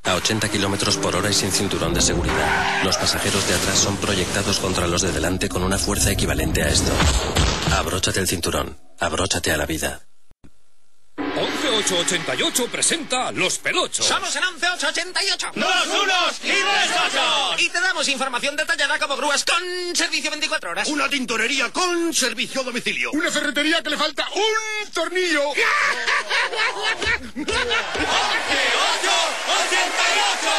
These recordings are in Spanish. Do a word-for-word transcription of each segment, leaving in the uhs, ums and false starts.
A ochenta kilómetros por hora y sin cinturón de seguridad. Los pasajeros de atrás son proyectados contra los de delante con una fuerza equivalente a esto. Abróchate el cinturón. Abróchate a la vida. once ocho ochenta y ocho presenta Los Pelochos. Somos en once ocho ochenta y ocho. ¡Dos unos y tres ochos! Y te damos información detallada como grúas con servicio veinticuatro horas. Una tintorería con servicio a domicilio. Una ferretería que le falta un tornillo. once ocho ochenta y ocho!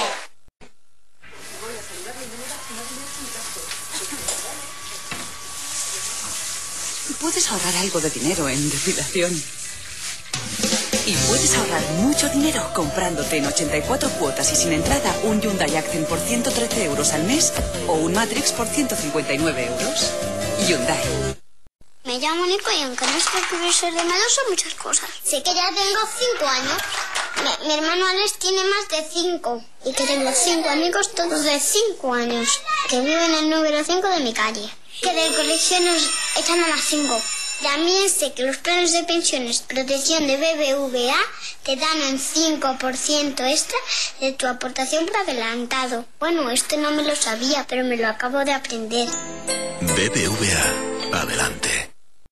Puedes ahorrar algo de dinero en depilación. Y puedes ahorrar mucho dinero comprándote en ochenta y cuatro cuotas y sin entrada un Hyundai Accent por ciento trece euros al mes o un Matrix por ciento cincuenta y nueve euros. Hyundai. Me llamo Nico y aunque no sé qué quiero ser de malo, son muchas cosas. Sé que ya tengo cinco años. Mi, mi hermano Alex tiene más de cinco. Y que tengo cinco amigos todos de cinco años. Que viven en el número cinco de mi calle. Que del colegio nos echan a las cinco. También sé que los planes de pensiones protección de B B V A te dan un cinco por ciento extra de tu aportación por adelantado. Bueno, esto no me lo sabía, pero me lo acabo de aprender. B B V A. Adelante.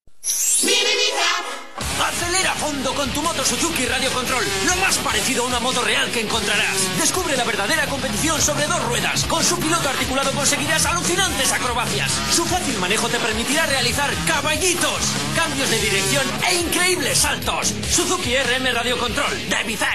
Acelera a fondo con tu moto Suzuki Radio Control, lo más parecido a una moto real que encontrarás. Descubre la verdadera competición sobre dos ruedas. Con su piloto articulado conseguirás alucinantes acrobacias. Su fácil manejo te permitirá realizar caballitos, cambios de dirección e increíbles saltos. Suzuki R M Radio Control de Bizac.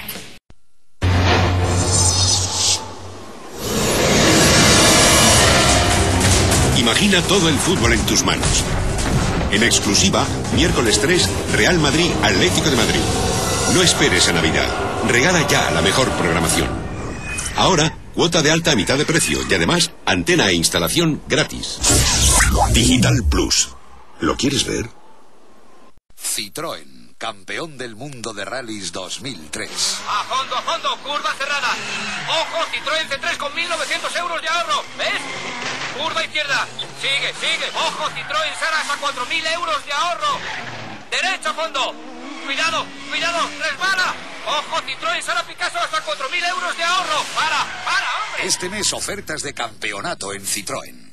Imagina todo el fútbol en tus manos. En exclusiva, miércoles tres, Real Madrid, Atlético de Madrid. No esperes a Navidad. Regala ya la mejor programación. Ahora, cuota de alta a mitad de precio y además, antena e instalación gratis. Digital Plus. ¿Lo quieres ver? Citroën, campeón del mundo de rallies dos mil tres. A fondo, a fondo, curva cerrada. Ojo, Citroën C tres con mil novecientos euros de ahorro. ¿Ves? Curva izquierda. Sigue, sigue. Ojo, Citroën Saras a cuatro mil euros de ahorro. Derecho a fondo. Cuidado, cuidado, resbala. Ojo, Citroën Sara Picasso hasta cuatro mil euros de ahorro. Para, para, hombre. Este mes ofertas de campeonato en Citroën.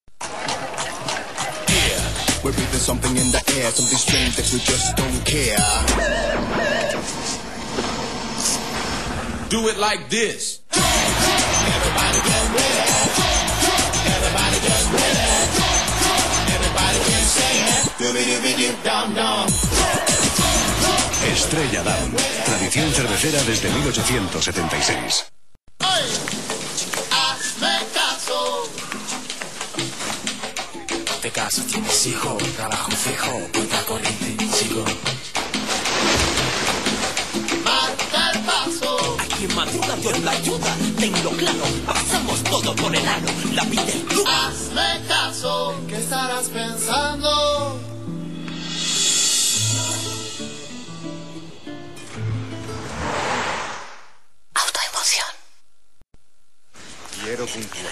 We're breathing something in the air, something strange that we just don't care. Do it like this. Everybody get ready. Everybody get ready. Everybody get singing. Dooby-dooby-doo, dum-dum. Estrella Damm. Tradición cervecera desde mil ochocientos setenta y seis. ¡Ay! ¡Hazme caso! Te caso, tienes hijo, trabajo fijo, puta corriente, sigo. Marca el paso. Aquí en madruga Dios la ayuda, tenlo claro, pasamos todo por el aro, la vida del club. Hazme caso. ¿Qué estarás pensando? Autoemoción. Quiero cumplir.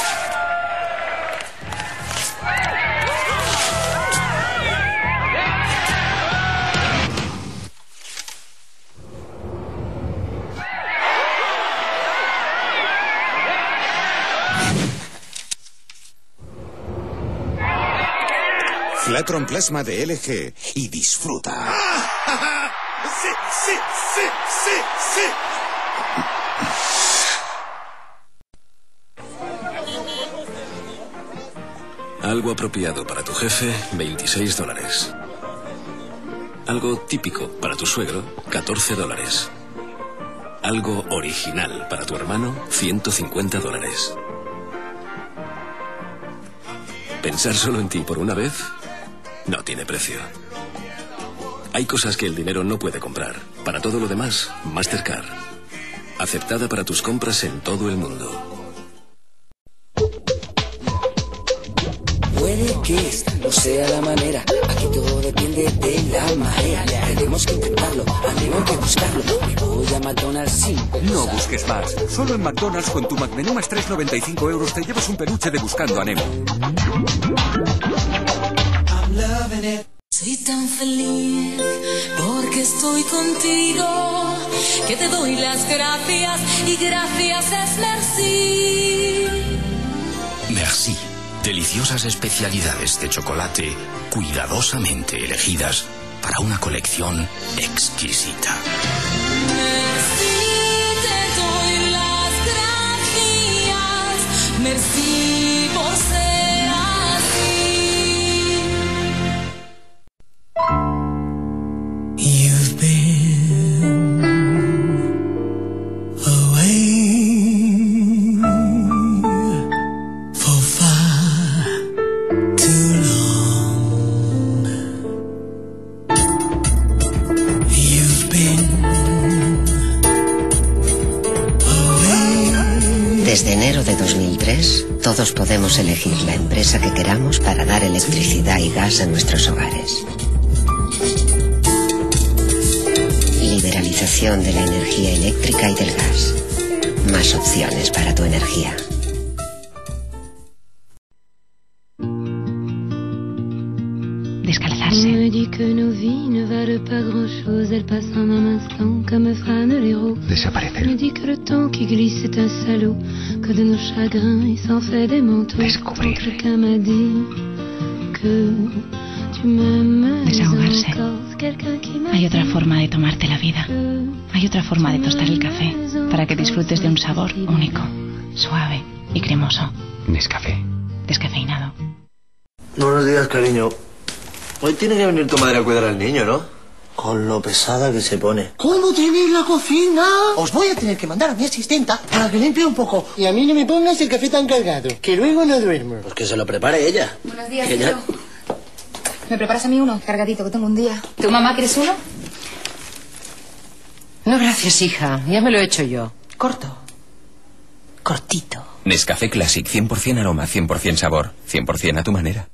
Flatron Plasma de L G y disfruta. ¡Sí, sí, sí, sí, sí! Algo apropiado para tu jefe, veintiséis dólares. Algo típico para tu suegro, catorce dólares. Algo original para tu hermano, ciento cincuenta dólares. Pensar solo en ti por una vez no tiene precio. Hay cosas que el dinero no puede comprar. Para todo lo demás, Mastercard. Aceptada para tus compras en todo el mundo. Puede que esta no sea la manera, aquí todo depende de la marea. Tenemos que intentarlo, tenemos que buscarlo. Me voy a McDonald's, sí. No busques más. Solo en McDonald's con tu McMenú más tres con noventa y cinco euros te llevas un peluche de Buscando a Nemo. Soy tan feliz porque estoy contigo. que te doy las gracias y gracias es merci. Merci. Deliciosas especialidades de chocolate cuidadosamente elegidas para una colección exquisita. Merci, te doy las gracias. Merci por ser así. You've been away for far too long. You've been away. Desde enero de dos mil tres, todos podemos elegir la empresa que queramos para dar electricidad y gas a nuestros hogares. Liberalización de la energía eléctrica y del gas. Más opciones para tu energía. Descalzarse. Me dit que nos vies ne valent pas grand-chose, elles passent en un instant comme frânent les roses. Desaparecer. Me dit que le temps qui glisse est un salaud, que de nos chagrins il s'en fait des manteaux. Descubrir. Quelqu'un m'a dit que tu m'aimes Desahogarse. encore. Quelqu'un qui m'a Hay otra forma de tomarte la vida. Hay otra forma de tostar el café para que disfrutes de un sabor único, suave y cremoso. Nescafé. Descafeinado. Buenos días, cariño. Hoy tiene que venir tu madre a cuidar al niño, ¿no? Con lo pesada que se pone. ¿Cómo tenéis la cocina? Os voy a tener que mandar a mi asistenta para que limpie un poco. Y a mí no me pongas el café tan cargado, que luego no duermo. Pues que se lo prepare ella. Buenos días, Que tío. ya- ¿Me preparas a mí uno? Cargadito, que tengo un día. ¿Tu mamá quieres uno? No, gracias, hija. Ya me lo he hecho yo. Corto. Cortito. Nescafé Classic, cien por cien aroma, cien por cien sabor, cien por cien a tu manera.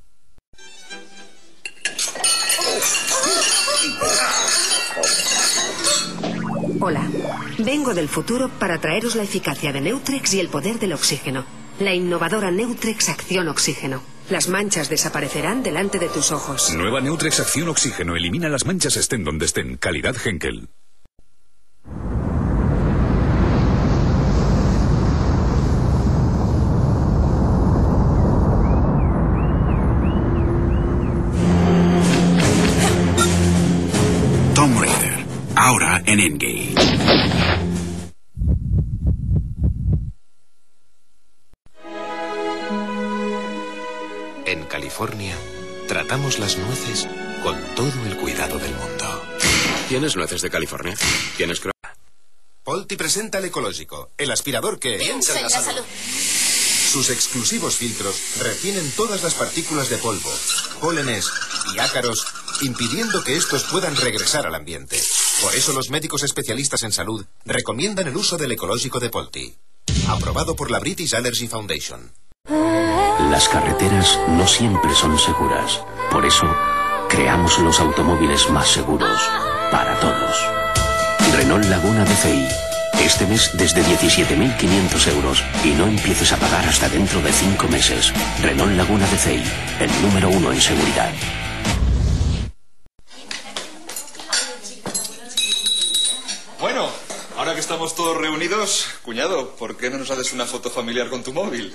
Hola, vengo del futuro para traeros la eficacia de Neutrex y el poder del oxígeno. La innovadora Neutrex Acción Oxígeno. Las manchas desaparecerán delante de tus ojos. Nueva Neutrex Acción Oxígeno. Elimina las manchas estén donde estén. Calidad Henkel. Tomb Raider. Ahora en Endgame. En California, tratamos las nueces con todo el cuidado del mundo. ¿Tienes nueces de California? ¿Tienes cro... Polti presenta el ecológico, el aspirador que... Piensa en la salud. Sus exclusivos filtros retienen todas las partículas de polvo, pólenes y ácaros, impidiendo que estos puedan regresar al ambiente. Por eso los médicos especialistas en salud recomiendan el uso del ecológico de Polti. Aprobado por la British Allergy Foundation. Las carreteras no siempre son seguras. Por eso, creamos los automóviles más seguros para todos. Renault Laguna D C I. Este mes desde diecisiete mil quinientos euros y no empieces a pagar hasta dentro de cinco meses. Renault Laguna D C I, el número uno en seguridad. Bueno, ahora que estamos todos reunidos, cuñado, ¿por qué no nos haces una foto familiar con tu móvil?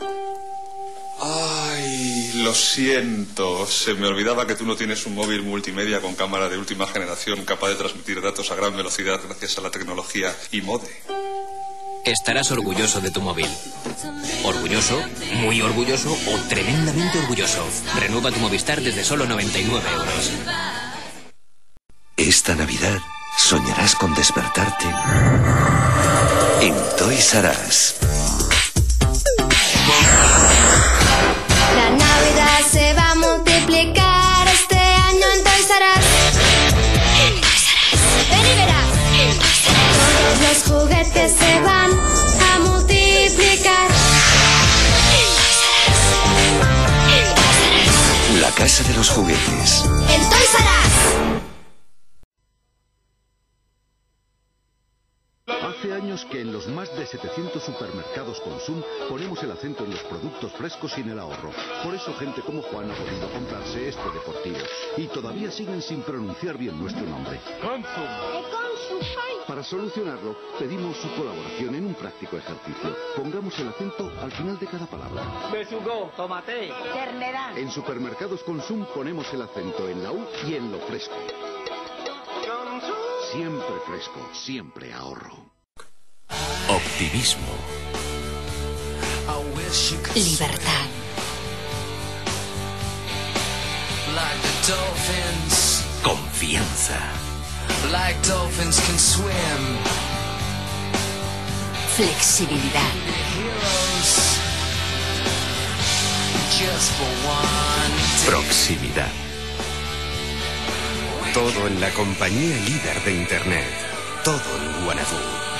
Ay, lo siento. Se me olvidaba que tú no tienes un móvil multimedia con cámara de última generación capaz de transmitir datos a gran velocidad gracias a la tecnología iMode. Estarás orgulloso de tu móvil. Orgulloso, muy orgulloso o tremendamente orgulloso. Renueva tu Movistar desde solo noventa y nueve euros. Esta Navidad soñarás con despertarte en Toys R Us. La Navidad se va a multiplicar este año en Toys R Us. En Toys R Us. Ven y verás. En Toys R Us. Todos los juguetes se van a multiplicar. En Toys R Us. En Toys R Us. La casa de los juguetes. En Toys R Us. Hace años que en los más de setecientos supermercados Consum ponemos el acento en los productos frescos y en el ahorro. Por eso gente como Juan ha podido comprarse este deportivo. Y todavía siguen sin pronunciar bien nuestro nombre. Consum. Para solucionarlo, pedimos su colaboración en un práctico ejercicio. Pongamos el acento al final de cada palabra. Besugo, tomate, ternera. En Supermercados Consum ponemos el acento en la U y en lo fresco. Siempre fresco, siempre ahorro. Optimismo. Libertad. Confianza. Flexibilidad. Proximidad. Todo en la compañía líder de Internet. Todo en Guanadu.